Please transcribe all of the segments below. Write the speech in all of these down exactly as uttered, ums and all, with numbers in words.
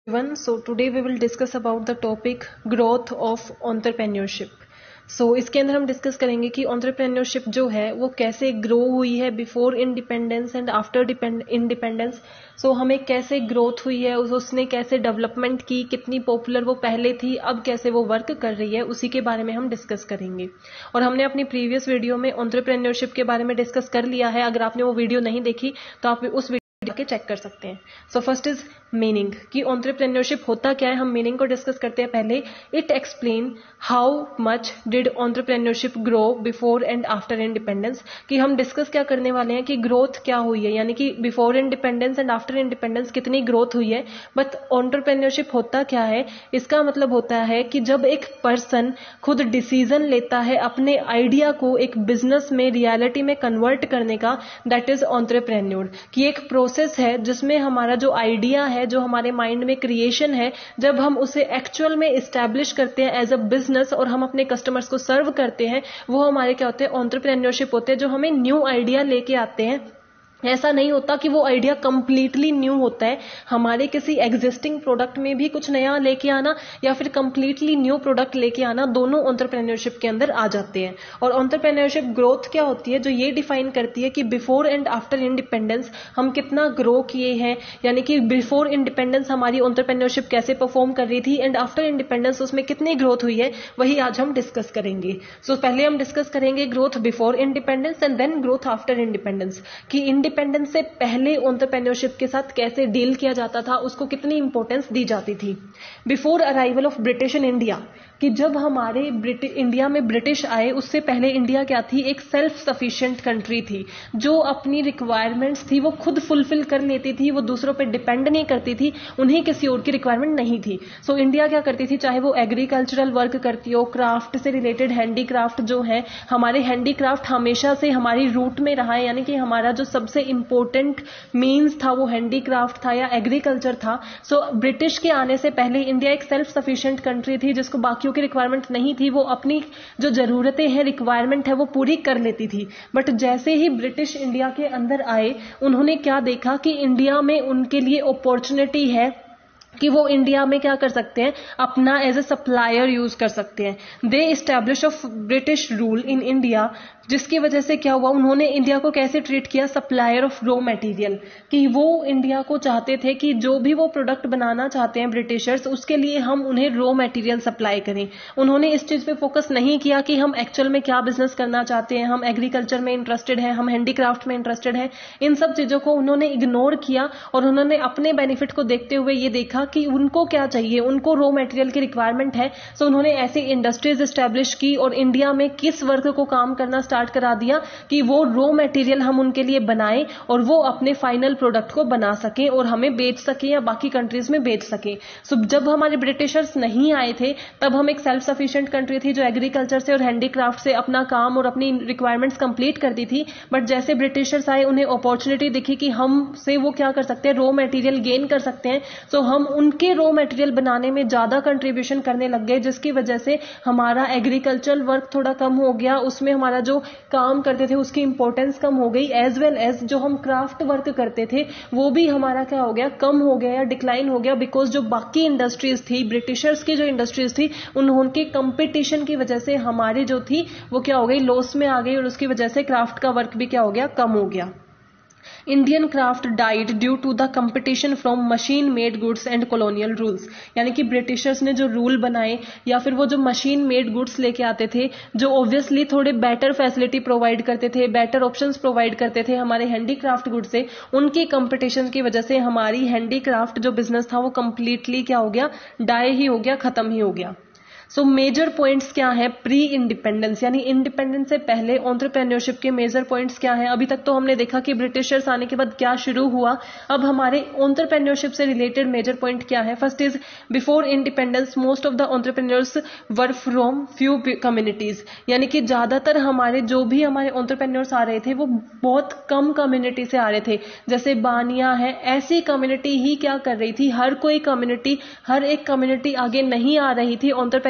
Everyone, so today we will discuss about the topic growth of entrepreneurship. So so, इसके अंदर हम discuss करेंगे कि entrepreneurship जो है वो कैसे ग्रो हुई है before independence and after independence. So हमें कैसे ग्रोथ हुई है, उसने कैसे डेवलपमेंट की, कितनी पॉपुलर वो पहले थी, अब कैसे वो वर्क कर रही है, उसी के बारे में हम डिस्कस करेंगे. और हमने अपनी प्रीवियस वीडियो में entrepreneurship के बारे में डिस्कस कर लिया है. अगर आपने वो वीडियो नहीं देखी तो आप उस वीडियो के चेक कर सकते हैं. सो फर्स्ट इज मीनिंग कि entrepreneurship होता क्या है. हम मीनिंग को डिस्कस करते हैं पहले. It explain how much did entrepreneurship grow before and after independence. कि हम डिस्कस क्या करने वाले हैं कि ग्रोथ क्या हुई है, यानी कि before independence and after independence कितनी ग्रोथ हुई है. बट entrepreneurship होता क्या है, इसका मतलब होता है कि जब एक पर्सन खुद डिसीजन लेता है अपने आइडिया को एक बिजनेस में, रियलिटी में कन्वर्ट करने का, दैट इज entrepreneur. कि एक प्रोसेस है जिसमें हमारा जो आइडिया है, जो हमारे माइंड में क्रिएशन है, जब हम उसे एक्चुअल में इस्टेब्लिश करते हैं एज अ बिजनेस और हम अपने कस्टमर्स को सर्व करते हैं, वो हमारे क्या होते हैं, entrepreneurship होते हैं. जो हमें न्यू आइडिया लेके आते हैं. ऐसा नहीं होता कि वो आइडिया कंप्लीटली न्यू होता है. हमारे किसी एग्जिस्टिंग प्रोडक्ट में भी कुछ नया लेके आना या फिर कंप्लीटली न्यू प्रोडक्ट लेके आना, दोनों entrepreneurship के अंदर आ जाते हैं. और entrepreneurship ग्रोथ क्या होती है, जो ये डिफाइन करती है कि बिफोर एंड आफ्टर इंडिपेंडेंस हम कितना ग्रो किए हैं, यानी कि बिफोर इंडिपेंडेंस हमारी entrepreneurship कैसे परफॉर्म कर रही थी एंड आफ्टर इंडिपेंडेंस उसमें कितनी ग्रोथ हुई है, वही आज हम डिस्कस करेंगे. सो so, पहले हम डिस्कस करेंगे growth before independence and then growth after independence. कि इंडिपेंडेंस से पहले entrepreneurship के साथ कैसे डील किया जाता था, उसको कितनी इंपॉर्टेंस दी जाती थी. Before arrival of British in India, कि जब हमारे इंडिया में ब्रिटिश आए, उससे पहले इंडिया क्या थी, एक सेल्फ सफिशिएंट कंट्री थी जो अपनी रिक्वायरमेंट्स थी वो खुद फुलफिल कर लेती थी. वो दूसरों पे डिपेंड नहीं करती थी, उन्हें किसी और की रिक्वायरमेंट नहीं थी. सो so, इंडिया क्या करती थी, चाहे वो एग्रीकल्चरल वर्क करती हो, क्राफ्ट से रिलेटेड हैंडीक्राफ्ट जो है, हमारे हैंडीक्राफ्ट हमेशा से हमारी रूट में रहा है. यानी कि हमारा जो सबसे इंपॉर्टेंट मीन्स था वो हैंडीक्राफ्ट था या एग्रीकल्चर था. सो so, ब्रिटिश के आने से पहले इंडिया एक सेल्फ सफिशिएंट कंट्री थी जिसको बाकियों की रिक्वायरमेंट नहीं थी. वो अपनी जो जरूरतें हैं, रिक्वायरमेंट है, वो पूरी कर लेती थी. बट जैसे ही ब्रिटिश इंडिया के अंदर आए, उन्होंने क्या देखा कि इंडिया में उनके लिए अपॉर्चुनिटी है कि वो इंडिया में क्या कर सकते हैं, अपना एज ए सप्लायर यूज कर सकते हैं. The establish of British rule in India, जिसकी वजह से क्या हुआ, उन्होंने इंडिया को कैसे ट्रीट किया, सप्लायर ऑफ रॉ मटेरियल. कि वो इंडिया को चाहते थे कि जो भी वो प्रोडक्ट बनाना चाहते हैं ब्रिटिशर्स, उसके लिए हम उन्हें रॉ मटेरियल सप्लाई करें. उन्होंने इस चीज पे फोकस नहीं किया कि हम एक्चुअल में क्या बिजनेस करना चाहते हैं, हम एग्रीकल्चर में इंटरेस्टेड हैं, हम हैंडीक्राफ्ट में इंटरेस्टेड हैं. इन सब चीजों को उन्होंने इग्नोर किया और उन्होंने अपने बेनिफिट को देखते हुए ये देखा कि उनको क्या चाहिए, उनको रॉ मटेरियल की रिक्वायरमेंट है. सो उन्होंने ऐसी इंडस्ट्रीज एस्टेब्लिश की और इंडिया में किस वर्क को काम करना स्टार्ट करा दिया कि वो रॉ मटेरियल हम उनके लिए बनाएं और वो अपने फाइनल प्रोडक्ट को बना सकें और हमें बेच सकें या बाकी कंट्रीज में बेच सकें. सो so, जब हमारे ब्रिटिशर्स नहीं आए थे, तब हम एक सेल्फ सफिशिएंट कंट्री थी जो एग्रीकल्चर से और हैंडीक्राफ्ट से अपना काम और अपनी रिक्वायरमेंट्स कंप्लीट करती थी. बट जैसे ब्रिटिशर्स आए, उन्हें अपॉर्चुनिटी दिखी कि हमसे वो क्या कर सकते हैं, रॉ मटेरियल गेन कर सकते हैं. सो so, हम उनके रॉ मटेरियल बनाने में ज्यादा कंट्रीब्यूशन करने लग गए, जिसकी वजह से हमारा एग्रीकल्चरल वर्क थोड़ा कम हो गया. उसमें हमारा जो काम करते थे उसकी इंपॉर्टेंस कम हो गई. एज वेल एज जो हम क्राफ्ट वर्क करते थे वो भी हमारा क्या हो गया, कम हो गया या डिक्लाइन हो गया. बिकॉज जो बाकी इंडस्ट्रीज थी, ब्रिटिशर्स की जो इंडस्ट्रीज थी, उनके कंपटीशन की वजह से हमारी जो थी वो क्या हो गई, लॉस में आ गई. और उसकी वजह से क्राफ्ट का वर्क भी क्या हो गया, कम हो गया. Indian craft died due to the competition from machine made goods and colonial rules. यानी कि ब्रिटिशर्स ने जो रूल बनाए या फिर वो जो मशीन मेड गुड्स लेके आते थे, जो ऑब्वियसली थोड़े बेटर फैसिलिटी प्रोवाइड करते थे, बेटर ऑप्शंस प्रोवाइड करते थे हमारे हैंडीक्राफ्ट गुड्स से, उनकी कंपटीशन की वजह से हमारी हैंडीक्राफ्ट जो बिजनेस था वो कंप्लीटली क्या हो गया, डाई ही हो गया, खत्म ही हो गया. सो मेजर पॉइंट्स क्या है प्री इंडिपेंडेंस, यानी इंडिपेंडेंस से पहले entrepreneurship के मेजर पॉइंट्स क्या है. अभी तक तो हमने देखा कि ब्रिटिशर्स आने के बाद क्या शुरू हुआ. अब हमारे entrepreneurship से रिलेटेड मेजर पॉइंट क्या है. First is before independence most of the entrepreneurs were from few communities. यानी कि ज्यादातर हमारे जो भी हमारे entrepreneurs आ रहे थे वो बहुत कम कम्युनिटी से आ रहे थे. जैसे बानिया है, ऐसी कम्युनिटी ही क्या कर रही थी, हर कोई कम्युनिटी, हर एक कम्युनिटी आगे नहीं आ रही थी entrepreneurship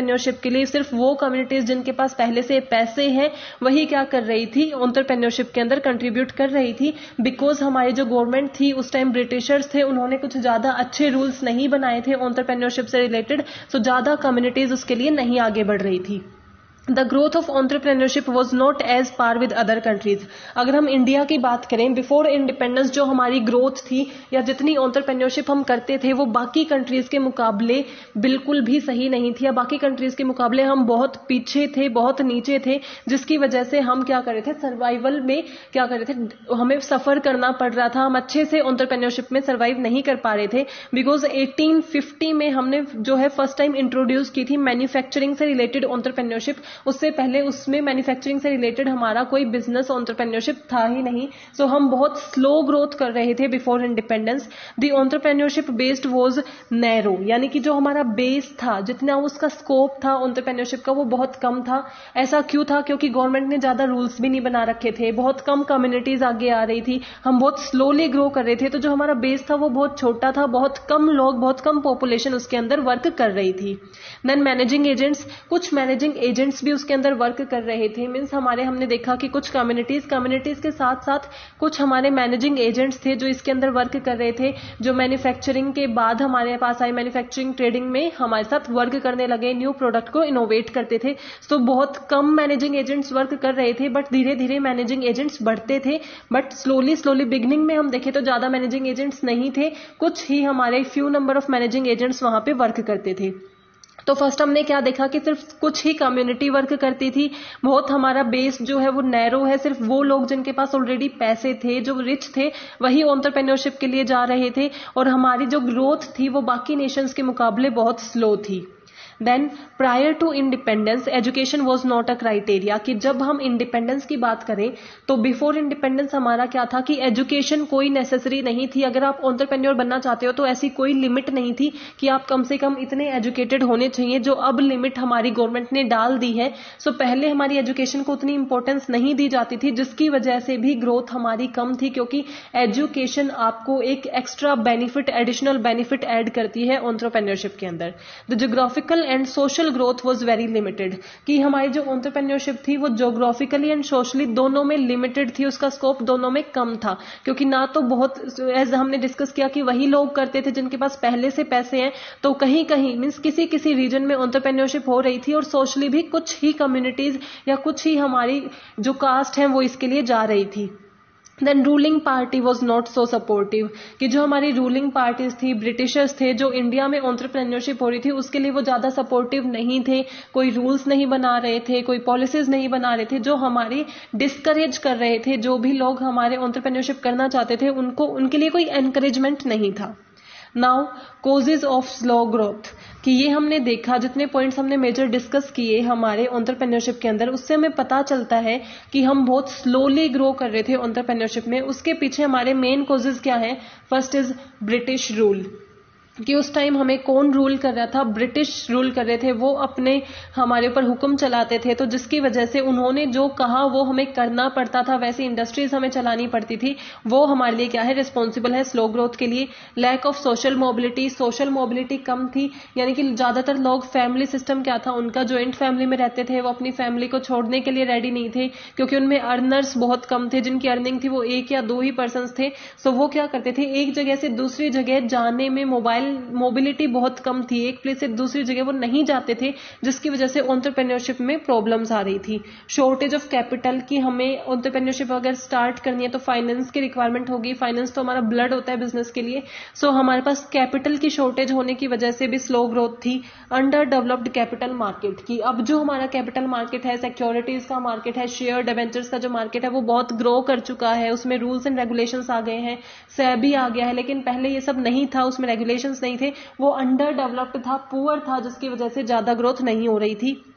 एंटरप्रेन्योरशिप के लिए सिर्फ वो कम्युनिटीज जिनके पास पहले से पैसे हैं वही क्या कर रही थी, एंटरप्रेन्योरशिप के अंदर कंट्रीब्यूट कर रही थी। बिकॉज हमारी जो गवर्नमेंट थी उस टाइम ब्रिटिशर्स थे, उन्होंने कुछ ज्यादा अच्छे रूल्स नहीं बनाए थे एंटरप्रेन्योरशिप से रिलेटेड, सो ज्यादा कम्युनिटीज उसके लिए नहीं आगे बढ़ रही थी। The growth of entrepreneurship was not as par with other countries. अगर हम इंडिया की बात करें, बिफोर इंडिपेंडेंस जो हमारी ग्रोथ थी या जितनी एंटरप्रेन्योरशिप हम करते थे वो बाकी कंट्रीज के मुकाबले बिल्कुल भी सही नहीं थी, या बाकी कंट्रीज के मुकाबले हम बहुत पीछे थे, बहुत नीचे थे, जिसकी वजह से हम क्या कर रहे थे, सर्वाइवल में क्या कर रहे थे, हमें सफर करना पड़ रहा था, हम अच्छे से एंटरप्रेन्योरशिप में सर्वाइव नहीं कर पा रहे थे। बिकॉज एटीन फिफ्टी में हमने जो है फर्स्ट टाइम इंट्रोड्यूस की थी मैन्युफैक्चरिंग से रिलेटेड एंटरप्रेन्योरशिप। उससे पहले उसमें मैन्युफैक्चरिंग से रिलेटेड हमारा कोई बिजनेस एंटरप्रेन्योरशिप था ही नहीं, सो हम बहुत स्लो ग्रोथ कर रहे थे before independence. The entrepreneurship based was narrow, यानी कि जो हमारा बेस था, जितना उसका स्कोप था एंटरप्रेन्योरशिप का, वो बहुत कम था। ऐसा क्यों था? क्योंकि गवर्नमेंट ने ज्यादा रूल्स भी नहीं बना रखे थे, बहुत कम कम्युनिटीज आगे आ रही थी, हम बहुत स्लोली ग्रो कर रहे थे, तो जो हमारा बेस था वो बहुत छोटा था, बहुत कम लोग, बहुत कम पॉपुलेशन उसके अंदर वर्क कर रही थी। देन मैनेजिंग एजेंट्स, कुछ मैनेजिंग एजेंट्स भी उसके अंदर वर्क कर रहे थे। मींस हमारे हमने देखा कि कुछ कम्युनिटीज कम्युनिटीज के साथ साथ कुछ हमारे मैनेजिंग एजेंट्स थे जो इसके अंदर वर्क कर रहे थे, जो मैन्युफैक्चरिंग के बाद हमारे पास आए, मैन्युफैक्चरिंग ट्रेडिंग में हमारे साथ वर्क करने लगे, न्यू प्रोडक्ट को इनोवेट करते थे। तो बहुत कम मैनेजिंग एजेंट्स वर्क कर रहे थे, बट धीरे धीरे मैनेजिंग एजेंट्स बढ़ते थे। बट स्लोली स्लोली बिगनिंग में हम देखें तो ज्यादा मैनेजिंग एजेंट्स नहीं थे, कुछ ही हमारे few number of managing agents वहां पे वर्क करते थे। तो फर्स्ट हमने क्या देखा कि सिर्फ कुछ ही कम्युनिटी वर्क करती थी, बहुत हमारा बेस जो है वो नैरो है, सिर्फ वो लोग जिनके पास ऑलरेडी पैसे थे, जो रिच थे, वही एंटरप्रेन्योरशिप के लिए जा रहे थे, और हमारी जो ग्रोथ थी वो बाकी नेशंस के मुकाबले बहुत स्लो थी। Then prior to independence education was not a criteria, कि जब हम इंडिपेंडेंस की बात करें तो बिफोर इंडिपेंडेंस हमारा क्या था कि एजुकेशन कोई नेसेसरी नहीं थी। अगर आप एंटरप्रेन्योर बनना चाहते हो तो ऐसी कोई लिमिट नहीं थी कि आप कम से कम इतने एजुकेटेड होने चाहिए, जो अब लिमिट हमारी गवर्नमेंट ने डाल दी है। सो so, पहले हमारी एजुकेशन को उतनी इंपॉर्टेंस नहीं दी जाती थी, जिसकी वजह से भी ग्रोथ हमारी कम थी, क्योंकि एजुकेशन आपको एक extra benefit, additional benefit add करती है एंटरप्रेन्योरशिप के अंदर। The geographical and social growth was very limited, कि हमारी जो एंटरप्रेन्योरशिप थी वो ज्योग्राफिकली एंड सोशली दोनों में लिमिटेड थी, उसका स्कोप दोनों में कम था। क्योंकि ना तो बहुत, एज हमने डिस्कस किया कि वही लोग करते थे जिनके पास पहले से पैसे हैं, तो कहीं कहीं मींस किसी किसी रीजन में एंटरप्रेन्योरशिप हो रही थी, और सोशली भी कुछ ही कम्युनिटीज या कुछ ही हमारी जो कास्ट है वो इसके लिए जा रही थी। Then ruling party was not so supportive, कि जो हमारी रूलिंग पार्टीज थी, ब्रिटिशर्स थे, जो इंडिया में एंटरप्रेन्योरशिप हो रही थी उसके लिए वो ज्यादा सपोर्टिव नहीं थे, कोई रूल्स नहीं बना रहे थे, कोई पॉलिसीज नहीं बना रहे थे, जो हमारी डिस्करेज कर रहे थे। जो भी लोग हमारे एंटरप्रेन्योरशिप करना चाहते थे उनको, उनके लिए कोई एनकरेजमेंट नहीं था। Now causes of slow growth, कि ये हमने देखा, जितने पॉइंट्स हमने मेजर डिस्कस किए हमारे एंटरप्रेन्योरशिप के अंदर, उससे हमें पता चलता है कि हम बहुत स्लोली ग्रो कर रहे थे एंटरप्रेन्योरशिप में। उसके पीछे हमारे मेन कोजेज क्या हैं? फर्स्ट इज ब्रिटिश रूल, कि उस टाइम हमें कौन रूल कर रहा था? ब्रिटिश रूल कर रहे थे, वो अपने हमारे ऊपर हुक्म चलाते थे, तो जिसकी वजह से उन्होंने जो कहा वो हमें करना पड़ता था, वैसी इंडस्ट्रीज हमें चलानी पड़ती थी, वो हमारे लिए क्या है? रिस्पॉन्सिबल है स्लो ग्रोथ के लिए। Lack of social mobility, social mobility कम थी, यानी कि ज्यादातर लोग, फैमिली सिस्टम क्या था उनका, ज्वाइंट फैमिली में रहते थे, वो अपनी फैमिली को छोड़ने के लिए रेडी नहीं थे, क्योंकि उनमें अर्नर्स बहुत कम थे, जिनकी अर्निंग थी वो एक या दो ही पर्सन थे। सो वो क्या करते थे, एक जगह से दूसरी जगह जाने में मोबाइल मोबिलिटी बहुत कम थी, एक प्लेस से दूसरी जगह वो नहीं जाते थे, जिसकी वजह से एंटरप्रेन्योरशिप में प्रॉब्लम्स आ रही थी। शॉर्टेज ऑफ कैपिटल, की हमें एंटरप्रेन्योरशिप अगर स्टार्ट करनी है तो फाइनेंस की रिक्वायरमेंट होगी, फाइनेंस तो हमारा ब्लड होता है बिजनेस के लिए। सो so, हमारे पास कैपिटल की शॉर्टेज होने की वजह से भी स्लो ग्रोथ थी। अंडर डेवलप्ड कैपिटल मार्केट, की अब जो हमारा कैपिटल मार्केट है, सिक्योरिटीज का मार्केट है, शेयर डिबेंचर्स का जो मार्केट है वो बहुत ग्रो कर चुका है, उसमें रूल्स एंड रेगुलेशंस आ गए हैं, सेबी आ गया है, लेकिन पहले ये सब नहीं था, उसमें रेगुलेशंस नहीं थे, वो अंडर डेवलप्ड था, पुअर था, जिसकी वजह से ज्यादा ग्रोथ नहीं हो रही थी।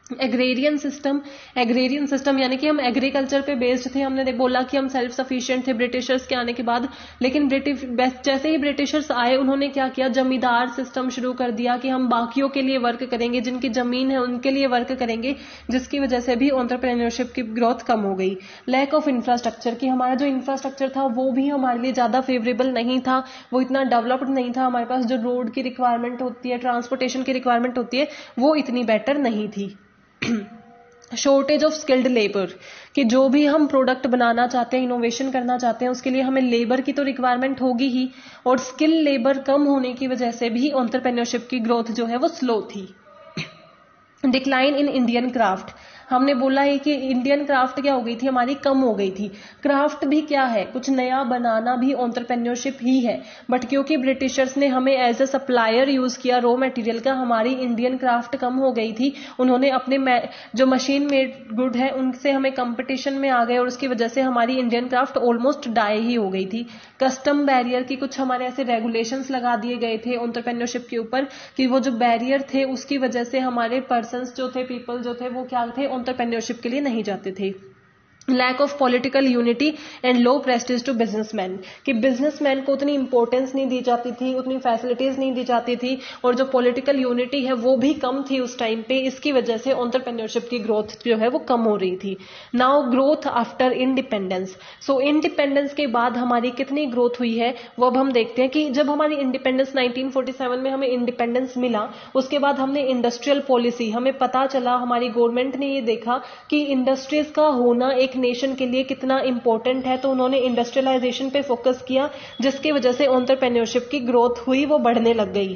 एग्रेरियन सिस्टम, एग्रेरियन सिस्टम यानी कि हम एग्रीकल्चर पे बेस्ड थे। हमने बोला कि हम सेल्फ सफिशिएंट थे ब्रिटिशर्स के आने के बाद, लेकिन ब्रिटिश जैसे ही ब्रिटिशर्स आए उन्होंने क्या किया, जमींदार सिस्टम शुरू कर दिया कि हम बाकियों के लिए वर्क करेंगे, जिनकी जमीन है उनके लिए वर्क करेंगे, जिसकी वजह से भी एंटरप्रेन्योरशिप की ग्रोथ कम हो गई। लैक ऑफ इंफ्रास्ट्रक्चर, कि हमारा जो इंफ्रास्ट्रक्चर था वो भी हमारे लिए ज्यादा फेवरेबल नहीं था, वो इतना डेवलप्ड नहीं था, हमारे पास जो रोड की रिक्वायरमेंट होती है, ट्रांसपोर्टेशन की रिक्वायरमेंट होती है, वो इतनी बेटर नहीं थी। शॉर्टेज ऑफ स्किल्ड लेबर, कि जो भी हम प्रोडक्ट बनाना चाहते हैं, इनोवेशन करना चाहते हैं, उसके लिए हमें लेबर की तो रिक्वायरमेंट होगी ही, और स्किल लेबर कम होने की वजह से भी एंटरप्रेन्योरशिप की ग्रोथ जो है वो स्लो थी। डिक्लाइन इन इंडियन क्राफ्ट, हमने बोला है कि इंडियन क्राफ्ट क्या हो गई थी, हमारी कम हो गई थी। क्राफ्ट भी क्या है, कुछ नया बनाना भी एंटरप्रेन्योरशिप ही है, बट क्योंकि ब्रिटिशर्स ने हमें एज अ सप्लायर यूज किया रॉ मटेरियल का, हमारी इंडियन क्राफ्ट कम हो गई थी। उन्होंने अपने जो मशीन मेड गुड है उनसे हमें कंपटीशन में आ गए, और उसकी वजह से हमारी इंडियन क्राफ्ट ऑलमोस्ट डाई ही हो गई थी। कस्टम बैरियर की कुछ हमारे ऐसे रेगुलेशंस लगा दिए गए थे एंटरप्रेन्योरशिप के ऊपर, कि वो जो बैरियर थे उसकी वजह से हमारे पर्सन्स जो थे, पीपल जो थे, वो क्या थे, एंटरप्रेन्योरशिप के लिए नहीं जाते थे। Lack of political unity and low prestige to businessman, कि बिजनेसमैन को उतनी इंपॉर्टेंस नहीं दी जाती थी, उतनी फैसिलिटीज नहीं दी जाती थी, और जो पॉलिटिकल यूनिटी है वो भी कम थी उस टाइम पे, इसकी वजह से एंटरप्रेन्योरशिप की ग्रोथ जो है वो कम हो रही थी। Now growth after independence, so independence के बाद हमारी कितनी ग्रोथ हुई है वो अब हम देखते हैं। कि जब हमारी इंडिपेंडेंस नाइनटीन फोर्टी सेवन में हमें इंडिपेंडेंस मिला, उसके बाद हमने इंडस्ट्रियल पॉलिसी, हमें पता चला, हमारी गवर्नमेंट ने ये देखा कि इंडस्ट्रीज का होना एक नेशन के लिए कितना इंपॉर्टेंट है, तो उन्होंने इंडस्ट्रियलाइजेशन पे फोकस किया, जिसकी वजह से एंटरप्रेन्योरशिप की ग्रोथ हुई, वो बढ़ने लग गई।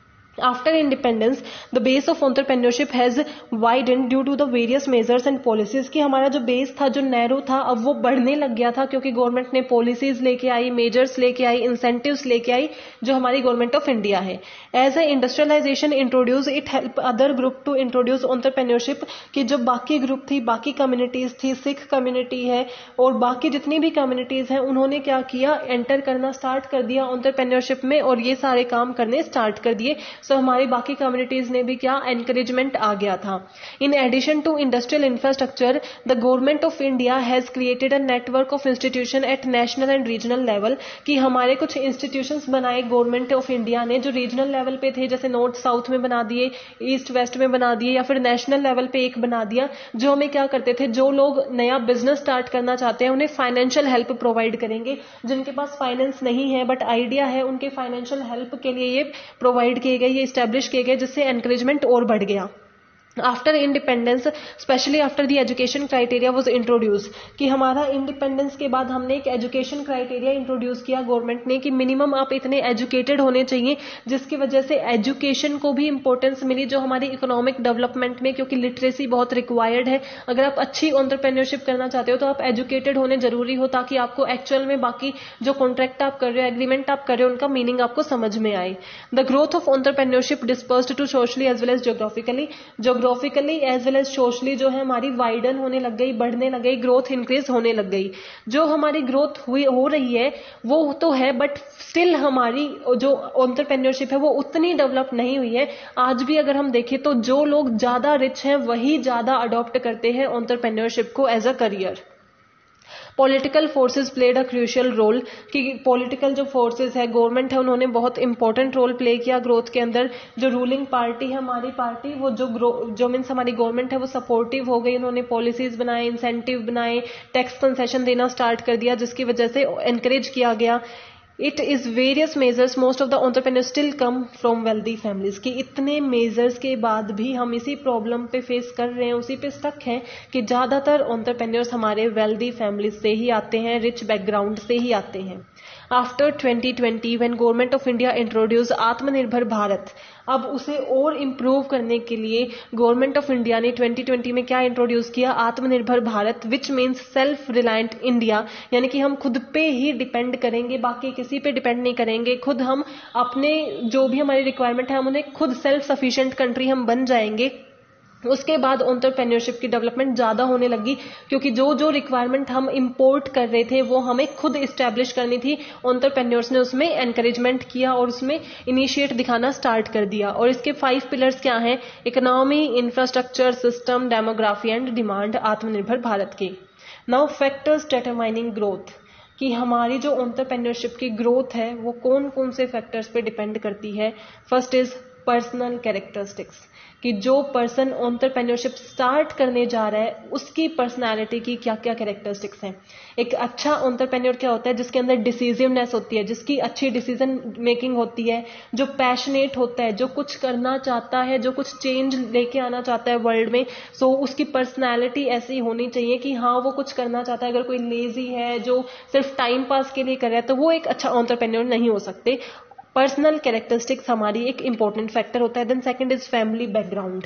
After independence, the base of entrepreneurship has widened due to the various measures and policies, कि हमारा जो बेस था, जो नैरो था, अब वो बढ़ने लग गया था, क्योंकि गवर्नमेंट ने पॉलिसीज लेके आई, मेजर्स लेके आई, इंसेंटिव्स लेके आई, जो हमारी गवर्नमेंट ऑफ इंडिया है। As a industrialization introduce, it help other group to introduce entrepreneurship, कि जो बाकी ग्रुप थी, बाकी कम्युनिटीज थी, सिख कम्युनिटी है और बाकी जितनी भी कम्युनिटीज हैं, उन्होंने क्या किया, एंटर करना स्टार्ट कर दिया एंटरप्रेन्योरशिप में, और ये सारे काम करने स्टार्ट कर दिए। तो हमारी बाकी कम्युनिटीज ने भी क्या, एनकरेजमेंट आ गया था। In addition to industrial infrastructure, the government of India has created a network of institution at national and regional level, कि हमारे कुछ इंस्टीट्यूशंस बनाए गवर्नमेंट ऑफ इंडिया ने, जो रीजनल लेवल पे थे, जैसे नॉर्थ साउथ में बना दिए, ईस्ट वेस्ट में बना दिए, या फिर नेशनल लेवल पे एक बना दिया, जो हमें क्या करते थे, जो लोग नया बिजनेस स्टार्ट करना चाहते हैं उन्हें फाइनेंशियल हेल्प प्रोवाइड करेंगे। जिनके पास फाइनेंस नहीं है बट आइडिया है, उनके फाइनेंशियल हेल्प के लिए ये प्रोवाइड किए गए, ये स्टैब्लिश किए गए, जिससे एनकरेजमेंट और बढ़ गया। After independence, specially after the education criteria was introduce, कि हमारा इंडिपेंडेंस के बाद हमने एक एजुकेशन क्राइटेरिया इंट्रोड्यूस किया गवर्नमेंट ने, कि मिनिमम आप इतने एजुकेटेड होने चाहिए, जिसकी वजह से एजुकेशन को भी इंपॉर्टेंस मिली, जो हमारी इकोनॉमिक डेवलपमेंट में, क्योंकि लिटरेसी बहुत रिक्वायर्ड है। अगर आप अच्छी एंटरप्रेन्योरशिप करना चाहते हो तो आप एजुकेटेड होने जरूरी हो, ताकि आपको एक्चुअल में बाकी जो कॉन्ट्रैक्ट आप कर रहे हो, एग्रीमेंट आप कर रहे हो, उनका मीनिंग आपको समझ में आए। The growth of entrepreneurship dispersed to socially as well as geographically, geographically as well as socially जो है हमारी वाइडन होने लग गई, बढ़ने लग गई, ग्रोथ इंक्रीज होने लग गई। जो हमारी ग्रोथ हुई हो रही है वो तो है, बट स्टिल हमारी जो एंटरप्रेन्योरशिप है वो उतनी डेवलप नहीं हुई है। आज भी अगर हम देखें तो जो लोग ज्यादा रिच हैं वही ज्यादा अडॉप्ट करते हैं एंटरप्रेन्योरशिप को as a career. Political forces played a crucial role, कि पॉलिटिकल जो फोर्सेस है, गवर्नमेंट है, उन्होंने बहुत इंपॉर्टेंट रोल प्ले किया ग्रोथ के अंदर। जो रूलिंग पार्टी है हमारी पार्टी, वो जो जो मीन्स हमारी गवर्नमेंट है वो सपोर्टिव हो गई, उन्होंने पॉलिसीज बनाए, इंसेंटिव बनाए, टैक्स कंसेशन देना स्टार्ट कर दिया, जिसकी वजह से एनकरेज किया गया। It is various measures, most of the entrepreneurs still come from wealthy families, कि इतने मेजर्स के बाद भी हम इसी प्रॉब्लम पे फेस कर रहे हैं, उसी पे स्टक हैं, कि ज्यादातर एंटरप्रेन्योर्स हमारे वेल्दी फैमिलीज से ही आते हैं, रिच बैकग्राउंड से ही आते हैं। After twenty twenty when government of India introduce Aatmanirbhar Bharat, अब उसे और इम्प्रूव करने के लिए गवर्नमेंट ऑफ इंडिया ने ट्वेंटी ट्वेंटी में क्या इंट्रोड्यूस किया, Aatmanirbhar Bharat, which means self reliant India, यानी कि हम खुद पे ही डिपेंड करेंगे, बाकी किसी पे डिपेंड नहीं करेंगे, खुद हम अपने जो भी हमारी रिक्वायरमेंट है हम उन्हें खुद सेल्फ सफिशिएंट कंट्री हम बन जाएंगे। उसके बाद एंटरप्रेन्योरशिप की डेवलपमेंट ज़्यादा होने लगी, क्योंकि जो जो रिक्वायरमेंट हम इंपोर्ट कर रहे थे वो हमें खुद इस्टेब्लिश करनी थी। एंटरप्रेन्योर्स ने उसमें एनकरेजमेंट किया और उसमें इनिशिएट दिखाना स्टार्ट कर दिया। और इसके फाइव पिलर्स क्या हैं? Economy, infrastructure, system, demography and demand, Aatmanirbhar Bharat के। नाउ फैक्टर्स डिटरमाइनिंग ग्रोथ, कि हमारी जो एंटरप्रेन्योरशिप की ग्रोथ है वो कौन कौन से फैक्टर्स पे डिपेंड करती है। फर्स्ट इज पर्सनल कैरेक्टरिस्टिक्स, कि जो पर्सन एंटरप्रेन्योरशिप स्टार्ट करने जा रहा है उसकी पर्सनालिटी की क्या क्या कैरेक्टरिस्टिक्स हैं। एक अच्छा एंटरप्रेन्योर क्या होता है? जिसके अंदर डिसीजिवनेस होती है, जिसकी अच्छी डिसीजन मेकिंग होती है, जो पैशनेट होता है, जो कुछ करना चाहता है, जो कुछ चेंज लेके आना चाहता है वर्ल्ड में। सो so, उसकी पर्सनैलिटी ऐसी होनी चाहिए कि हाँ वो कुछ करना चाहता है। अगर कोई लेजी है जो सिर्फ टाइम पास के लिए कर रहा है तो वो एक अच्छा एंटरप्रेन्योर नहीं हो सकते। पर्सनल कैरेक्टरिस्टिक्स हमारी एक इंपॉर्टेंट फैक्टर होता है। Then second is family background,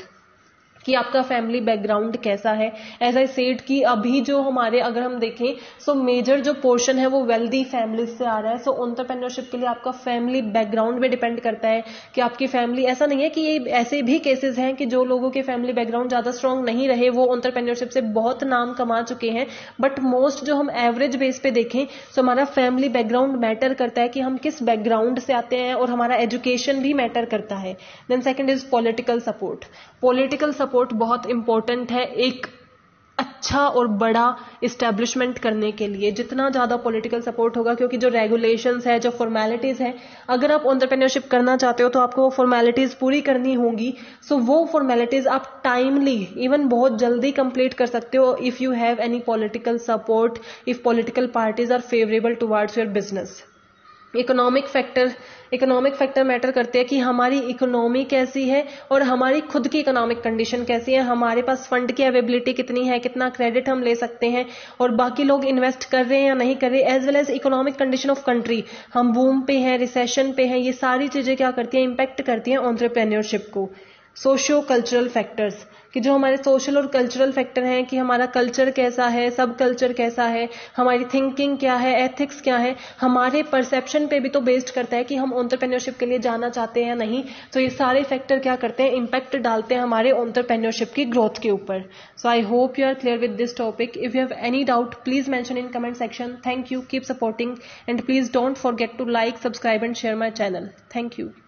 कि आपका फैमिली बैकग्राउंड कैसा है। एज आई सेड कि अभी जो हमारे अगर हम देखें सो मेजर जो पोर्शन है वो वेल्दी फैमिली से आ रहा है। सो एंटरप्रेन्योरशिप के लिए आपका फैमिली बैकग्राउंड पे डिपेंड करता है कि आपकी फैमिली, ऐसा नहीं है कि ये ऐसे भी केसेस हैं कि जो लोगों के फैमिली बैकग्राउंड ज्यादा स्ट्रांग नहीं रहे वो एंटरप्रेन्योरशिप से बहुत नाम कमा चुके हैं, बट मोस्ट जो हम एवरेज बेस पे देखें सो हमारा फैमिली बैकग्राउंड मैटर करता है कि हम किस बैकग्राउंड से आते हैं, और हमारा एजुकेशन भी मैटर करता है। Then second is political support. Political support बहुत इंपॉर्टेंट है एक अच्छा और बड़ा इस्टेब्लिशमेंट करने के लिए। जितना ज्यादा पॉलिटिकल सपोर्ट होगा, क्योंकि जो रेगुलेशंस है, जो फॉर्मेलिटीज है, अगर आप एंटरप्रेन्योरशिप करना चाहते हो तो आपको वो फॉर्मेलिटीज पूरी करनी होंगी। सो so, वो फॉर्मेलिटीज आप टाइमली, इवन बहुत जल्दी कंप्लीट कर सकते हो if you have any political support, if political parties are favourable towards your business. Economic factor, economic factor matter करते हैं कि हमारी इकोनॉमी कैसी है और हमारी खुद की इकोनॉमिक कंडीशन कैसी है, हमारे पास फंड की अवेलेबिलिटी कितनी है, कितना क्रेडिट हम ले सकते हैं, और बाकी लोग इन्वेस्ट कर रहे हैं या नहीं कर रहे, as well as economic condition of country, हम बूम पे हैं, रिसेशन पे हैं। ये सारी चीजें क्या करती हैं? इंपैक्ट करती हैं एंटरप्रेन्योरशिप को। सोशियो कल्चरल फैक्टर्स, कि जो हमारे सोशल और कल्चरल फैक्टर हैं कि हमारा कल्चर कैसा है, सब कल्चर कैसा है, हमारी थिंकिंग क्या है, एथिक्स क्या है, हमारे परसेप्शन पे भी तो बेस्ड करता है कि हम एंटरप्रेन्योरशिप के लिए जाना चाहते हैं या नहीं। तो ये सारे फैक्टर क्या करते हैं? इम्पैक्ट डालते हैं हमारे एंटरप्रेन्योरशिप की ग्रोथ के ऊपर। So I hope you are clear with this topic. If you have any doubt please mention in comment section. Thank you, keep supporting and please don't forget to like, subscribe and share my channel. Thank you.